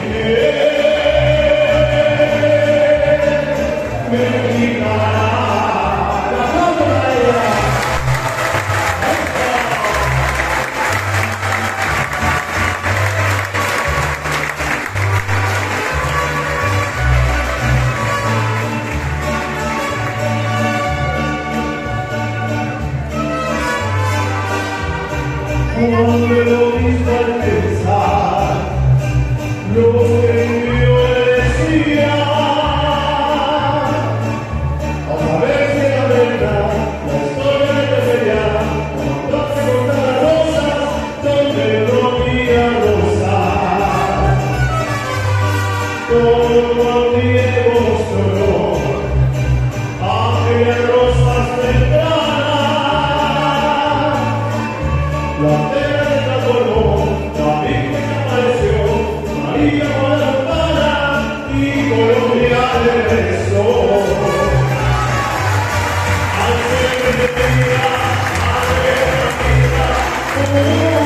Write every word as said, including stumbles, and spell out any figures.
Cuando lo visto al pensar, lo que yo decía, a saber si la verdad, la historia de pelear, cuando se cortan rosas, donde no había rosas. Todo el día mostró, aquellas rosas tempranas. La tela se transformó, la Virgen apareció, María con la campana y Colombia regresó. Al ser de vida, a ver la vida,